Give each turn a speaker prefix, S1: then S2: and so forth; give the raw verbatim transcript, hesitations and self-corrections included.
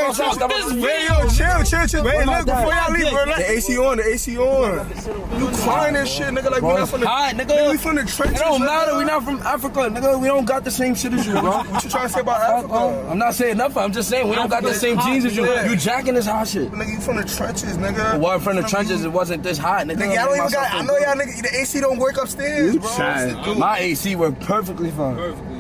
S1: chill, chill,
S2: Stop this
S1: wait, yo, chill, chill, chill. Wait, look, before y'all leave, bro. The A C on, the A C on. You crying and shit, nigga, like we not from the...
S2: Hot, nigga.
S1: Nigga, we from the trenches.
S2: It don't matter, we not from Africa, nigga. We don't got the same shit as you, bro.
S1: What you trying to say about Africa?
S2: I'm not saying nothing, I'm just saying we don't got the same genes as you. You jacking this hot shit.
S1: Nigga, you from the trenches, nigga.
S2: Well, from the trenches, it wasn't this hot, nigga.
S1: Nigga, y'all don't even got... I know y'all nigga, the A C don't work upstairs, bro.
S2: My A C work perfectly fine.